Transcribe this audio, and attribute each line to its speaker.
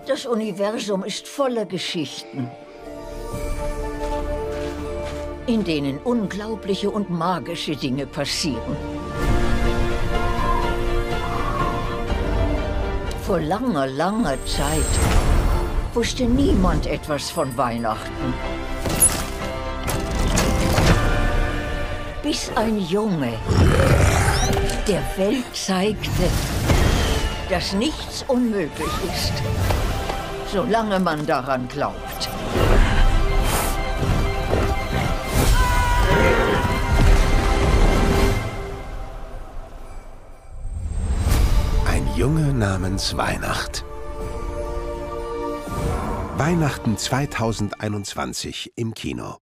Speaker 1: Das Universum ist voller Geschichten, in denen unglaubliche und magische Dinge passieren. Vor langer, langer Zeit wusste niemand etwas von Weihnachten. Bis ein Junge der Welt zeigte, dass nichts unmöglich ist, solange man daran glaubt.
Speaker 2: Ein Junge namens Weihnacht. Weihnachten 2021 im Kino.